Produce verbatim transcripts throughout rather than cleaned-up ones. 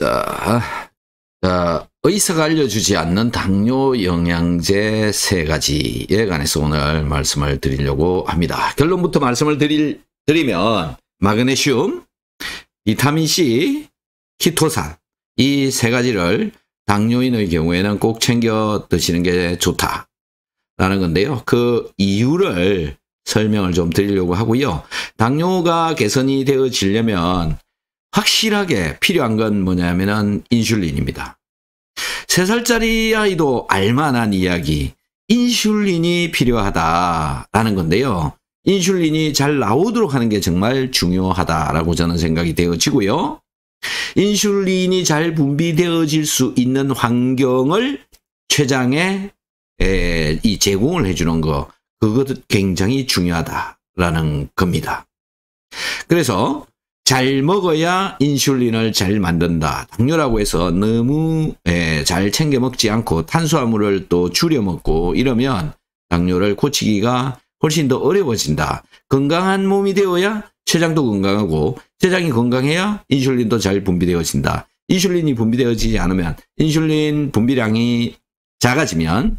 자, 자, 의사가 알려주지 않는 당뇨 영양제 세 가지에 관해서 오늘 말씀을 드리려고 합니다. 결론부터 말씀을 드릴, 드리면 마그네슘, 비타민C, 키토산 이 세 가지를 당뇨인의 경우에는 꼭 챙겨 드시는 게 좋다라는 건데요. 그 이유를 설명을 좀 드리려고 하고요. 당뇨가 개선이 되어지려면 확실하게 필요한 건 뭐냐면은 인슐린입니다. 세 살짜리 아이도 알만한 이야기, 인슐린이 필요하다라는 건데요. 인슐린이 잘 나오도록 하는 게 정말 중요하다라고 저는 생각이 되어지고요. 인슐린이 잘 분비되어질 수 있는 환경을 췌장에 에, 이 제공을 해주는 거, 그것도 굉장히 중요하다라는 겁니다. 그래서 잘 먹어야 인슐린을 잘 만든다. 당뇨라고 해서 너무 에, 잘 챙겨 먹지 않고 탄수화물을 또 줄여 먹고 이러면 당뇨를 고치기가 훨씬 더 어려워진다. 건강한 몸이 되어야 췌장도 건강하고 췌장이 건강해야 인슐린도 잘 분비되어진다. 인슐린이 분비되어지지 않으면 인슐린 분비량이 작아지면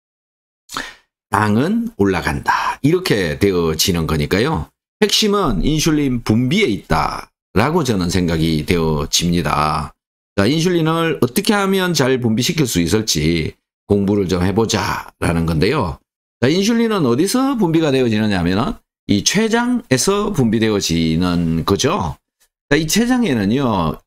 당은 올라간다. 이렇게 되어지는 거니까요. 핵심은 인슐린 분비에 있다라고 저는 생각이 되어집니다. 자, 인슐린을 어떻게 하면 잘 분비시킬 수 있을지 공부를 좀 해보자라는 건데요. 자, 인슐린은 어디서 분비가 되어지느냐 하면은 이 췌장에서 분비되어지는 거죠. 자, 이 췌장에는요,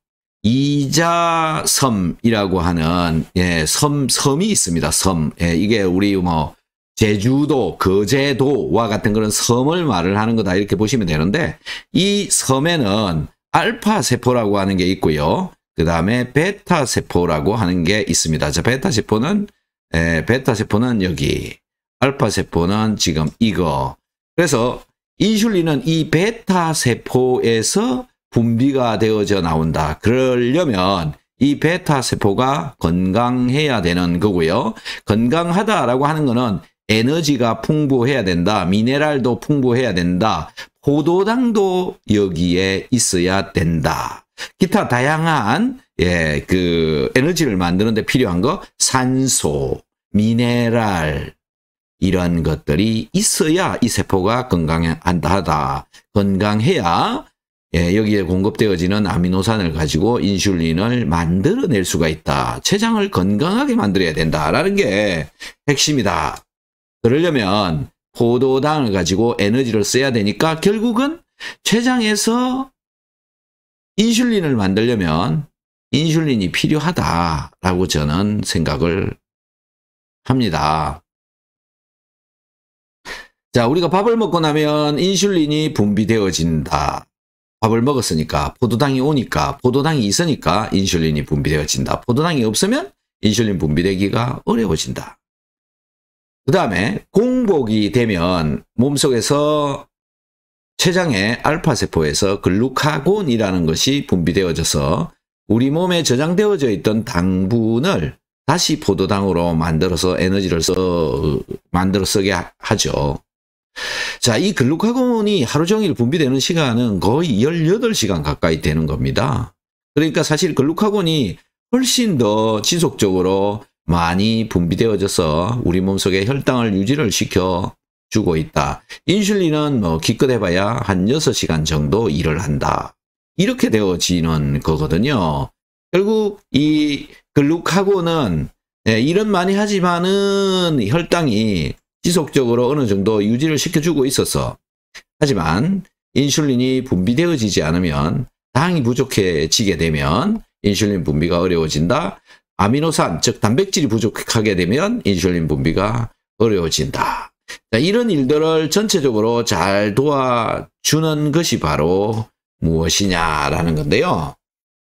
이자섬이라고 하는 예, 섬, 섬이 있습니다. 섬. 예, 이게 우리 뭐 제주도, 거제도와 같은 그런 섬을 말을 하는 거다 이렇게 보시면 되는데, 이 섬에는 알파 세포라고 하는 게 있고요. 그 다음에 베타 세포라고 하는 게 있습니다. 자, 베타 세포는 에, 베타 세포는 여기, 알파 세포는 지금 이거. 그래서 인슐린은 이 베타 세포에서 분비가 되어져 나온다. 그러려면 이 베타 세포가 건강해야 되는 거고요. 건강하다라고 하는 거는 에너지가 풍부해야 된다. 미네랄도 풍부해야 된다. 포도당도 여기에 있어야 된다. 기타 다양한 예, 그 에너지를 만드는 데 필요한 거 산소, 미네랄 이런 것들이 있어야 이 세포가 건강하다. 건강해야 예, 여기에 공급되어지는 아미노산을 가지고 인슐린을 만들어낼 수가 있다. 췌장을 건강하게 만들어야 된다라는 게 핵심이다. 그러려면 포도당을 가지고 에너지를 써야 되니까 결국은 췌장에서 인슐린을 만들려면 인슐린이 필요하다라고 저는 생각을 합니다. 자, 우리가 밥을 먹고 나면 인슐린이 분비되어진다. 밥을 먹었으니까 포도당이 오니까 포도당이 있으니까 인슐린이 분비되어진다. 포도당이 없으면 인슐린 분비되기가 어려워진다. 그 다음에 공복이 되면 몸속에서 췌장의 알파세포에서 글루카곤이라는 것이 분비되어져서 우리 몸에 저장되어져 있던 당분을 다시 포도당으로 만들어서 에너지를 써, 만들어 쓰게 하죠. 자, 이 글루카곤이 하루 종일 분비되는 시간은 거의 열여덟 시간 가까이 되는 겁니다. 그러니까 사실 글루카곤이 훨씬 더 지속적으로 많이 분비되어져서 우리 몸속에 혈당을 유지를 시켜주고 있다. 인슐린은 뭐 기껏해봐야 한 여섯 시간 정도 일을 한다. 이렇게 되어지는 거거든요. 결국 이 글루카곤은 예, 일은 많이 하지만은 혈당이 지속적으로 어느 정도 유지를 시켜주고 있어서, 하지만 인슐린이 분비되어지지 않으면 당이 부족해지게 되면 인슐린 분비가 어려워진다. 아미노산, 즉 단백질이 부족하게 되면 인슐린 분비가 어려워진다. 자, 이런 일들을 전체적으로 잘 도와주는 것이 바로 무엇이냐라는 건데요.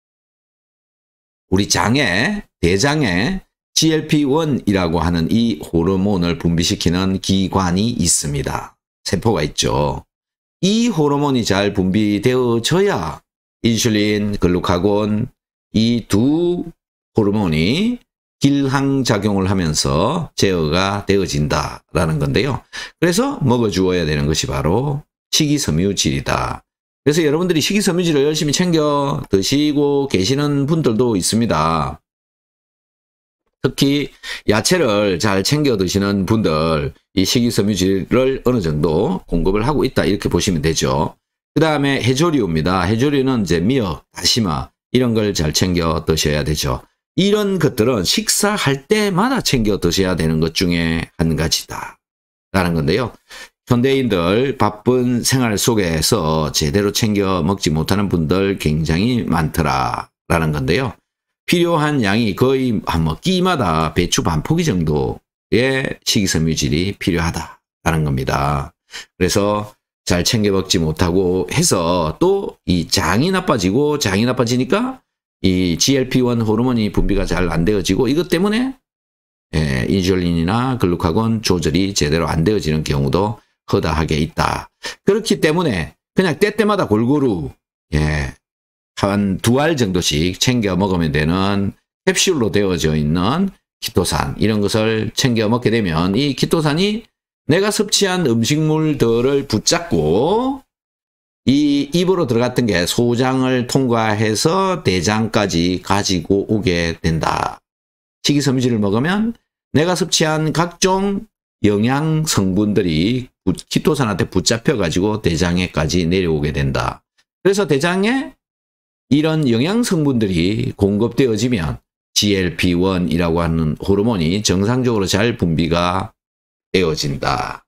우리 장에, 대장에 지엘피 원이라고 하는 이 호르몬을 분비시키는 기관이 있습니다. 세포가 있죠. 이 호르몬이 잘 분비되어져야 인슐린, 글루카곤 이 두 호르몬이 길항작용을 하면서 제어가 되어진다라는 건데요. 그래서 먹어주어야 되는 것이 바로 식이섬유질이다. 그래서 여러분들이 식이섬유질을 열심히 챙겨 드시고 계시는 분들도 있습니다. 특히 야채를 잘 챙겨 드시는 분들, 이 식이섬유질을 어느 정도 공급을 하고 있다, 이렇게 보시면 되죠. 그 다음에 해조류입니다. 해조류는 이제 미역, 다시마 이런 걸 잘 챙겨 드셔야 되죠. 이런 것들은 식사할 때마다 챙겨 드셔야 되는 것 중에 한 가지다 라는 건데요. 현대인들 바쁜 생활 속에서 제대로 챙겨 먹지 못하는 분들 굉장히 많더라 라는 건데요. 필요한 양이 거의 한 뭐 끼마다 배추 반 포기 정도의 식이섬유질이 필요하다라는 겁니다. 그래서 잘 챙겨 먹지 못하고 해서 또 이 장이 나빠지고, 장이 나빠지니까 이 지엘피 원 호르몬이 분비가 잘 안 되어지고, 이것 때문에 예, 인슐린이나 글루카곤 조절이 제대로 안 되어지는 경우도 허다하게 있다. 그렇기 때문에 그냥 때때마다 골고루 예, 한 두 알 정도씩 챙겨 먹으면 되는 캡슐로 되어져 있는 키토산, 이런 것을 챙겨 먹게 되면 이 키토산이 내가 섭취한 음식물들을 붙잡고 이 입으로 들어갔던 게 소장을 통과해서 대장까지 가지고 오게 된다. 식이섬유질을 먹으면 내가 섭취한 각종 영양 성분들이 키토산한테 붙잡혀 가지고 대장에까지 내려오게 된다. 그래서 대장에 이런 영양 성분들이 공급되어지면 지엘피 원이라고 하는 호르몬이 정상적으로 잘 분비가 되어진다.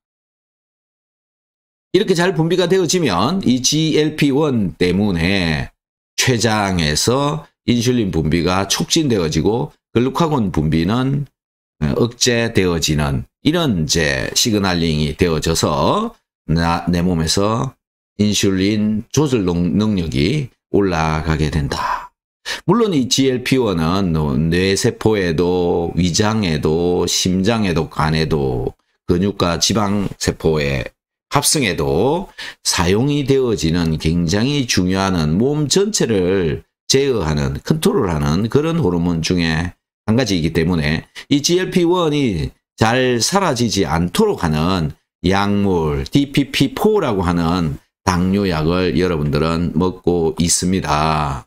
이렇게 잘 분비가 되어지면 이 지엘피 원 때문에 췌장에서 인슐린 분비가 촉진되어지고 글루카곤 분비는 억제되어지는 이런 이제 시그널링이 되어져서 나, 내 몸에서 인슐린 조절 능력이 올라가게 된다. 물론 이 지엘피 원은 뇌세포에도 위장에도 심장에도 간에도 근육과 지방세포의 합성에도 사용이 되어지는 굉장히 중요한 몸 전체를 제어하는, 컨트롤하는 그런 호르몬 중에 한 가지이기 때문에 이 지엘피 원이 잘 사라지지 않도록 하는 약물 디피피 포라고 하는 당뇨약을 여러분들은 먹고 있습니다.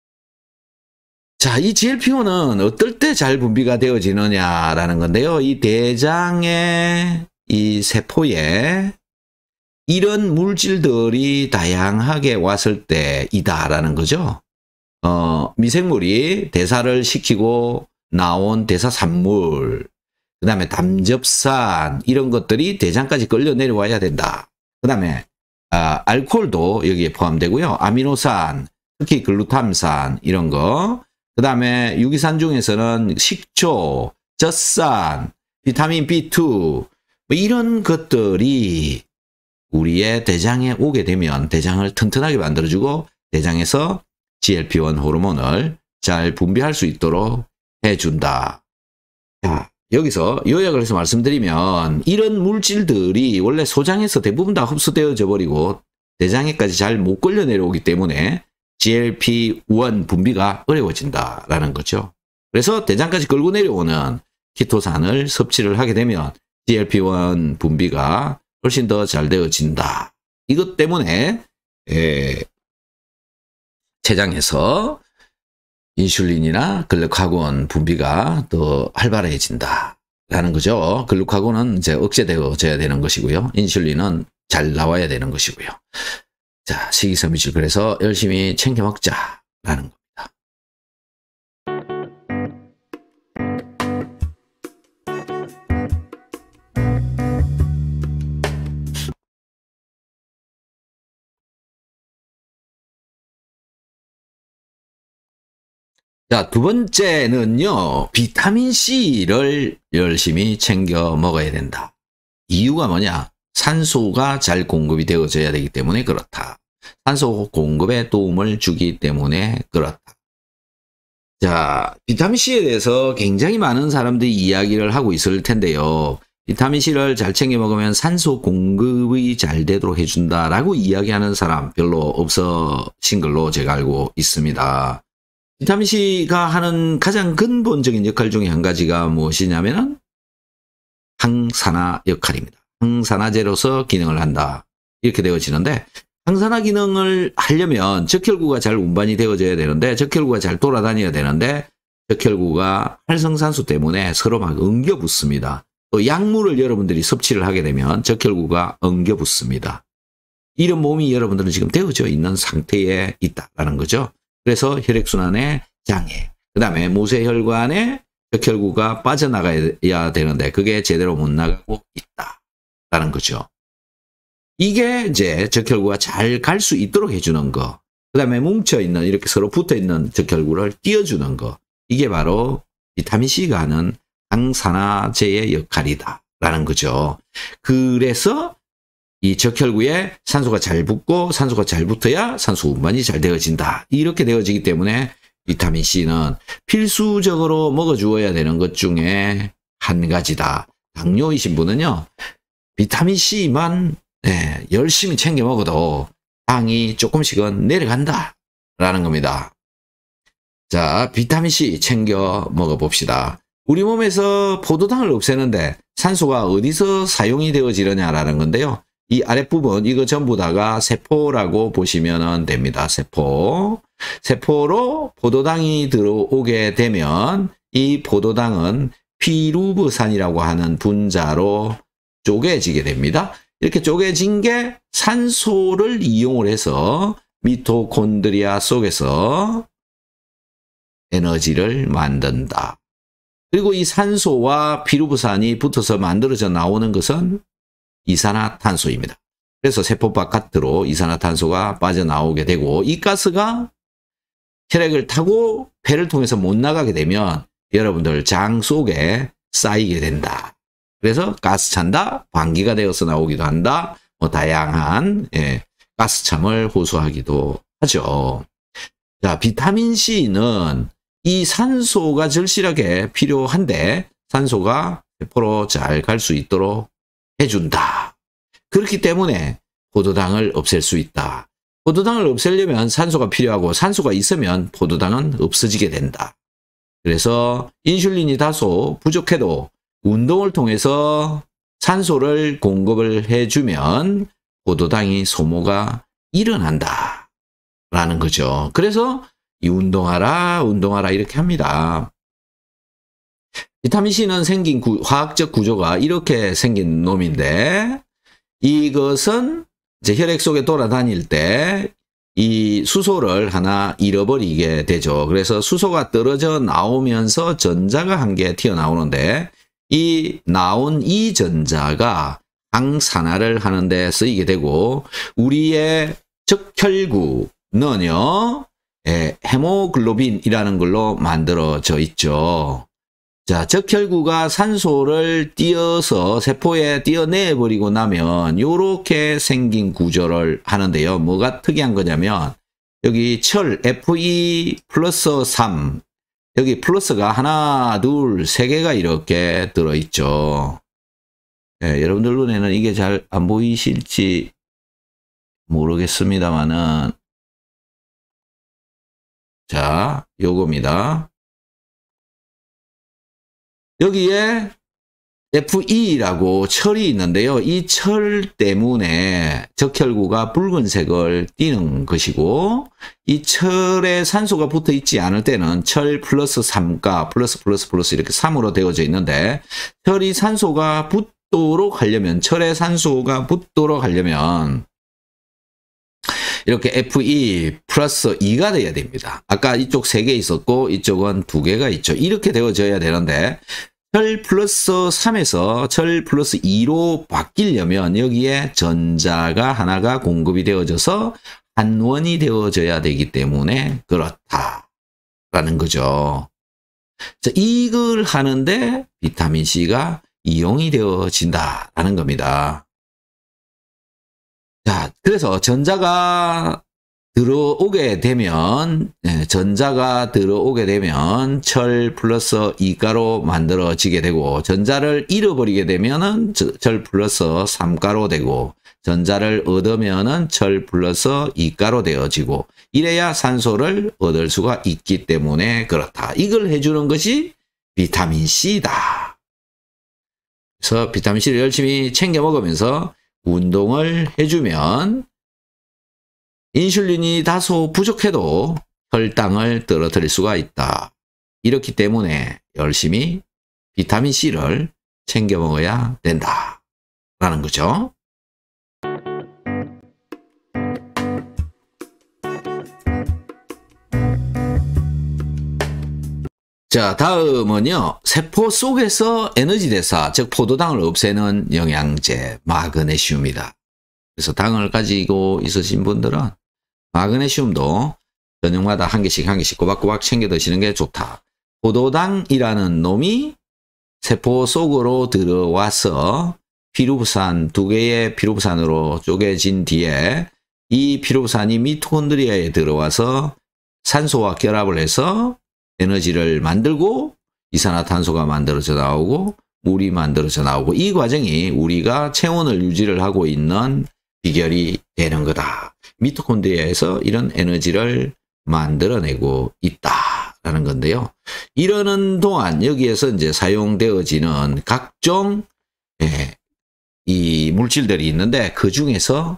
자, 이 지엘피 원은 어떨 때 잘 분비가 되어지느냐라는 건데요. 이 대장의 이 세포에 이런 물질들이 다양하게 왔을 때이다라는 거죠. 어, 미생물이 대사를 시키고 나온 대사산물, 그 다음에 담즙산, 이런 것들이 대장까지 끌려 내려와야 된다. 그 다음에 아, 알코올도 여기에 포함되고요. 아미노산, 특히 글루탐산 이런 거, 그 다음에 유기산 중에서는 식초, 젖산, 비타민 비 투 뭐 이런 것들이 우리의 대장에 오게 되면 대장을 튼튼하게 만들어주고 대장에서 지엘피 원 호르몬을 잘 분비할 수 있도록 해준다. 자, 여기서 요약을 해서 말씀드리면 이런 물질들이 원래 소장에서 대부분 다 흡수되어져 버리고 대장에까지 잘 못 끌려 내려오기 때문에 지엘피 원 분비가 어려워진다라는 거죠. 그래서 대장까지 끌고 내려오는 키토산을 섭취를 하게 되면 지엘피 원 분비가 훨씬 더 잘 되어진다. 이것 때문에 에, 췌장에서 인슐린이나 글루카곤 분비가 더 활발해진다 라는 거죠. 글루카곤은 이제 억제되어져야 되는 것이고요. 인슐린은 잘 나와야 되는 것이고요. 자, 식이섬유질 그래서 열심히 챙겨 먹자라는 겁니다. 자, 두 번째는요, 비타민C를 열심히 챙겨 먹어야 된다. 이유가 뭐냐? 산소가 잘 공급이 되어져야 되기 때문에 그렇다. 산소 공급에 도움을 주기 때문에 그렇다. 자, 비타민C에 대해서 굉장히 많은 사람들이 이야기를 하고 있을 텐데요. 비타민C를 잘 챙겨 먹으면 산소 공급이 잘 되도록 해준다라고 이야기하는 사람 별로 없으신 걸로 제가 알고 있습니다. 비타민C가 하는 가장 근본적인 역할 중에 한 가지가 무엇이냐면은 항산화 역할입니다. 항산화제로서 기능을 한다. 이렇게 되어지는데 항산화 기능을 하려면 적혈구가 잘 운반이 되어져야 되는데 적혈구가 잘 돌아다녀야 되는데 적혈구가 활성산소 때문에 서로 막 엉겨 붙습니다. 또 약물을 여러분들이 섭취를 하게 되면 적혈구가 엉겨 붙습니다. 이런 몸이 여러분들은 지금 되어져 있는 상태에 있다라는 거죠. 그래서 혈액순환의 장애, 그 다음에 모세혈관에 적혈구가 빠져나가야 되는데 그게 제대로 못 나가고 있다라는 거죠. 이게 이제 적혈구가 잘 갈 수 있도록 해주는 거, 그 다음에 뭉쳐있는 이렇게 서로 붙어있는 적혈구를 띄워주는 거, 이게 바로 비타민C가 하는 항산화제의 역할이다라는 거죠. 그래서 이 적혈구에 산소가 잘 붙고 산소가 잘 붙어야 산소 운반이 잘 되어진다. 이렇게 되어지기 때문에 비타민C는 필수적으로 먹어주어야 되는 것 중에 한 가지다. 당뇨이신 분은요, 비타민C만 네, 열심히 챙겨 먹어도 당이 조금씩은 내려간다 라는 겁니다. 자, 비타민C 챙겨 먹어봅시다. 우리 몸에서 포도당을 없애는데 산소가 어디서 사용이 되어지느냐라는 건데요. 이 아랫부분 이거 전부 다가 세포라고 보시면 됩니다. 세포. 세포로 포도당이 들어오게 되면 이 포도당은 피루브산이라고 하는 분자로 쪼개지게 됩니다. 이렇게 쪼개진 게 산소를 이용을 해서 미토콘드리아 속에서 에너지를 만든다. 그리고 이 산소와 피루브산이 붙어서 만들어져 나오는 것은 이산화탄소입니다. 그래서 세포 바깥으로 이산화탄소가 빠져나오게 되고 이 가스가 혈액을 타고 폐를 통해서 못 나가게 되면 여러분들 장 속에 쌓이게 된다. 그래서 가스 찬다, 방기가 되어서 나오기도 한다, 뭐 다양한 예, 가스참을 호소하기도 하죠. 자, 비타민C는 이 산소가 절실하게 필요한데 산소가 세포로 잘 갈 수 있도록 해준다. 그렇기 때문에 포도당을 없앨 수 있다. 포도당을 없애려면 산소가 필요하고 산소가 있으면 포도당은 없어지게 된다. 그래서 인슐린이 다소 부족해도 운동을 통해서 산소를 공급을 해주면 포도당이 소모가 일어난다 라는 거죠. 그래서 이 운동하라 운동하라 이렇게 합니다. 비타민C는 생긴 구, 화학적 구조가 이렇게 생긴 놈인데 이것은 이제 혈액 속에 돌아다닐 때 이 수소를 하나 잃어버리게 되죠. 그래서 수소가 떨어져 나오면서 전자가 한 개 튀어나오는데 이 나온 이 전자가 항산화를 하는 데 쓰이게 되고 우리의 적혈구는요, 예, 헤모글로빈이라는 걸로 만들어져 있죠. 자, 적혈구가 산소를 띄어서 세포에 띄어내버리고 나면 요렇게 생긴 구조를 하는데요. 뭐가 특이한 거냐면 여기 철 에프이 플러스 삼, 여기 플러스가 하나, 둘, 세 개가 이렇게 들어있죠. 네, 여러분들 눈에는 이게 잘 안 보이실지 모르겠습니다만은, 자, 요겁니다. 여기에 에프이라고 철이 있는데요. 이 철 때문에 적혈구가 붉은색을 띠는 것이고 이 철에 산소가 붙어 있지 않을 때는 철 플러스 삼가 플러스 플러스 플러스 이렇게 삼으로 되어져 있는데 철이 산소가 붙도록 하려면 철에 산소가 붙도록 하려면 이렇게 에프이 플러스 이가 돼야 됩니다. 아까 이쪽 세 개 있었고 이쪽은 두 개가 있죠. 이렇게 되어져야 되는데 철 플러스 삼에서 철 플러스 이로 바뀌려면 여기에 전자가 하나가 공급이 되어져서 한원이 되어져야 되기 때문에 그렇다라는 거죠. 자, 이걸 하는데 비타민C가 이용이 되어진다라는 겁니다. 자, 그래서 전자가 들어오게 되면 네, 전자가 들어오게 되면 철 플러스 이가로 만들어지게 되고 전자를 잃어버리게 되면은 철 플러스 삼가로 되고 전자를 얻으면은 철 플러스 이가로 되어지고 이래야 산소를 얻을 수가 있기 때문에 그렇다. 이걸 해주는 것이 비타민C다. 그래서 비타민C를 열심히 챙겨 먹으면서 운동을 해주면 인슐린이 다소 부족해도 혈당을 떨어뜨릴 수가 있다. 이렇기 때문에 열심히 비타민C를 챙겨 먹어야 된다. 라는 거죠. 자, 다음은요. 세포 속에서 에너지 대사, 즉 포도당을 없애는 영양제 마그네슘이다. 그래서 당을 가지고 있으신 분들은 마그네슘도 저녁마다 한 개씩 한 개씩 꼬박꼬박 챙겨 드시는 게 좋다. 포도당이라는 놈이 세포 속으로 들어와서 피루부산, 두 개의 피루부산으로 쪼개진 뒤에 이 피루부산이 미토콘드리아에 들어와서 산소와 결합을 해서 에너지를 만들고 이산화탄소가 만들어져 나오고 물이 만들어져 나오고, 이 과정이 우리가 체온을 유지를 하고 있는 비결이 되는 거다. 미토콘드리아에서 이런 에너지를 만들어내고 있다라는 건데요. 이러는 동안 여기에서 이제 사용되어지는 각종 예, 이 물질들이 있는데 그 중에서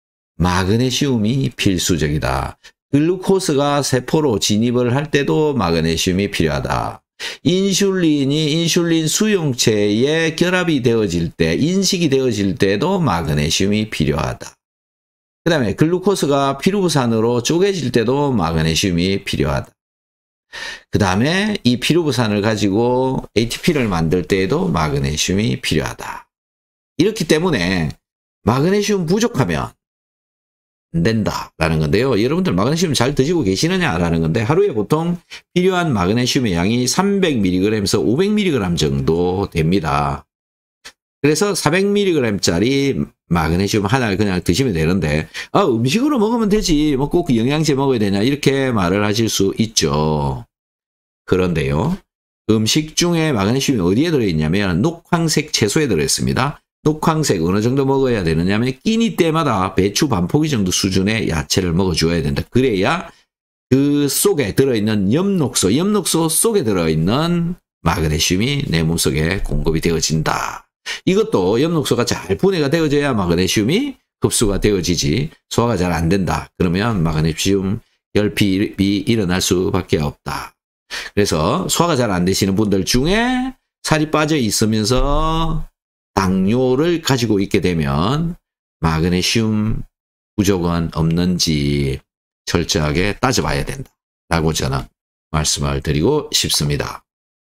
마그네슘이 필수적이다. 글루코스가 세포로 진입을 할 때도 마그네슘이 필요하다. 인슐린이 인슐린 수용체에 결합이 되어질 때, 인식이 되어질 때도 마그네슘이 필요하다. 그 다음에 글루코스가 피루부산으로 쪼개질 때도 마그네슘이 필요하다. 그 다음에 이 피루부산을 가지고 에이티피를 만들 때에도 마그네슘이 필요하다. 이렇기 때문에 마그네슘 부족하면 안 된다라는 건데요. 여러분들 마그네슘 잘 드시고 계시느냐라는 건데, 하루에 보통 필요한 마그네슘의 양이 삼백 밀리그램에서 오백 밀리그램 정도 됩니다. 그래서 사백 밀리그램짜리 마그네슘 하나를 그냥 드시면 되는데, 아, 음식으로 먹으면 되지, 뭐 꼭 영양제 먹어야 되냐, 이렇게 말을 하실 수 있죠. 그런데요, 음식 중에 마그네슘이 어디에 들어있냐면 녹황색 채소에 들어있습니다. 녹황색 어느 정도 먹어야 되느냐면 끼니 때마다 배추 반 포기 정도 수준의 야채를 먹어줘야 된다. 그래야 그 속에 들어있는 엽록소, 엽록소 속에 들어있는 마그네슘이 내 몸속에 공급이 되어진다. 이것도 엽록소가 잘 분해가 되어져야 마그네슘이 흡수가 되어지지, 소화가 잘 안 된다. 그러면 마그네슘 결핍이 일어날 수밖에 없다. 그래서 소화가 잘 안 되시는 분들 중에 살이 빠져 있으면서 당뇨를 가지고 있게 되면 마그네슘 부족은 없는지 철저하게 따져봐야 된다라고 저는 말씀을 드리고 싶습니다.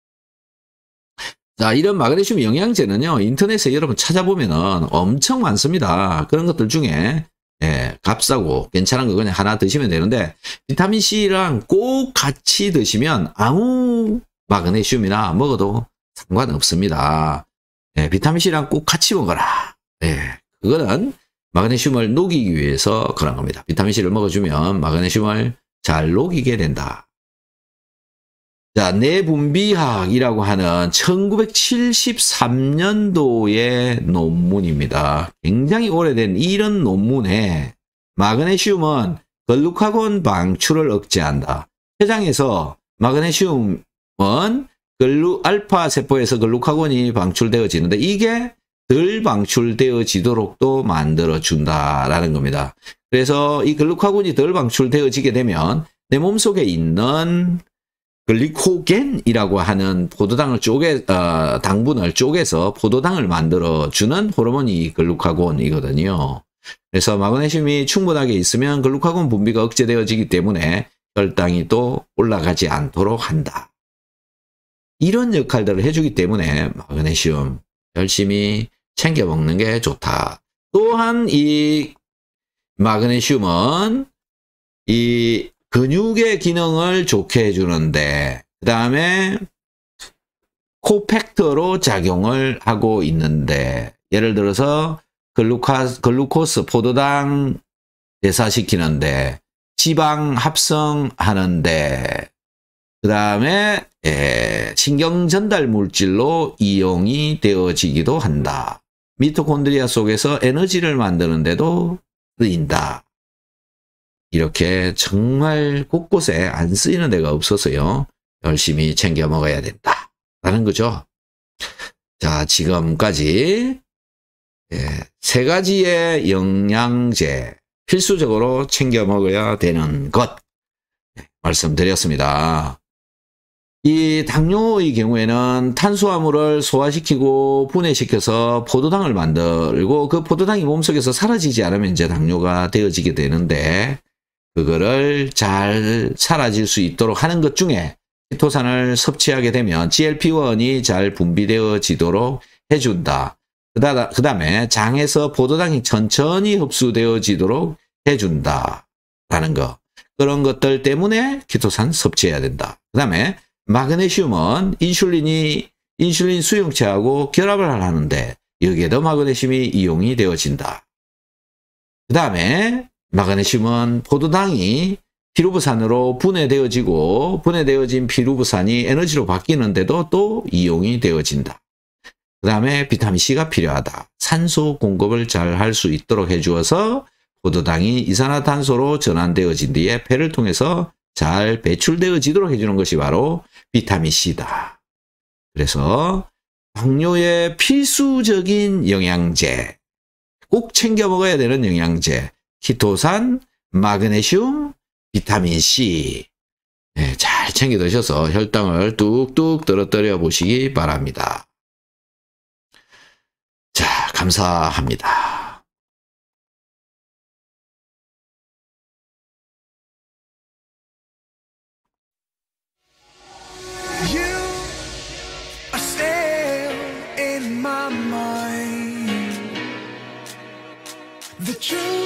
자, 이런 마그네슘 영양제는요, 인터넷에 여러분 찾아보면은 엄청 많습니다. 그런 것들 중에 예, 값싸고 괜찮은 거 그냥 하나 드시면 되는데, 비타민C랑 꼭 같이 드시면 아무 마그네슘이나 먹어도 상관없습니다. 예, 비타민C랑 꼭 같이 먹어라. 예, 그거는 마그네슘을 녹이기 위해서 그런 겁니다. 비타민C를 먹어주면 마그네슘을 잘 녹이게 된다. 자, 내분비학이라고 하는 천구백칠십삼 년도의 논문입니다. 굉장히 오래된 이런 논문에 마그네슘은 글루카곤 방출을 억제한다. 췌장에서 마그네슘은 글루 알파 세포에서 글루카곤이 방출되어지는데 이게 덜 방출되어지도록도 만들어준다라는 겁니다. 그래서 이 글루카곤이 덜 방출되어지게 되면 내 몸속에 있는 글리코겐이라고 하는 포도당을 쪼개, 어, 당분을 쪼개서 포도당을 만들어주는 호르몬이 글루카곤이거든요. 그래서 마그네슘이 충분하게 있으면 글루카곤 분비가 억제되어지기 때문에 혈당이 또 올라가지 않도록 한다. 이런 역할들을 해주기 때문에 마그네슘 열심히 챙겨 먹는 게 좋다. 또한 이 마그네슘은 이 근육의 기능을 좋게 해주는데, 그 다음에 코팩터로 작용을 하고 있는데, 예를 들어서 글루카, 글루코스, 포도당 대사시키는데, 지방 합성하는데, 그 다음에 신경 전달 물질로 이용이 되어지기도 한다. 미토콘드리아 속에서 에너지를 만드는데도 쓰인다. 이렇게 정말 곳곳에 안 쓰이는 데가 없어서요, 열심히 챙겨 먹어야 된다 라는 거죠. 자, 지금까지 세 가지의 영양제, 필수적으로 챙겨 먹어야 되는 것 말씀드렸습니다. 이 당뇨의 경우에는 탄수화물을 소화시키고 분해시켜서 포도당을 만들고 그 포도당이 몸속에서 사라지지 않으면 이제 당뇨가 되어지게 되는데 그거를 잘 사라질 수 있도록 하는 것 중에 키토산을 섭취하게 되면 지엘피원이 잘 분비되어지도록 해준다. 그 다음에 장에서 포도당이 천천히 흡수되어지도록 해준다. 라는 거. 그런 것들 때문에 키토산 섭취해야 된다. 그 다음에 마그네슘은 인슐린이 인슐린 수용체하고 결합을 하는데 여기에도 마그네슘이 이용이 되어진다. 그 다음에 마그네슘은 포도당이 피루부산으로 분해되어지고 분해되어진 피루부산이 에너지로 바뀌는데도 또 이용이 되어진다. 그 다음에 비타민C가 필요하다. 산소 공급을 잘 할 수 있도록 해주어서 포도당이 이산화탄소로 전환되어진 뒤에 폐를 통해서 잘 배출되어지도록 해주는 것이 바로 비타민C다. 그래서 당뇨의 필수적인 영양제, 꼭 챙겨 먹어야 되는 영양제, 키토산, 마그네슘, 비타민C 네, 잘 챙겨 드셔서 혈당을 뚝뚝 떨어뜨려 보시기 바랍니다. 자, 감사합니다. The truth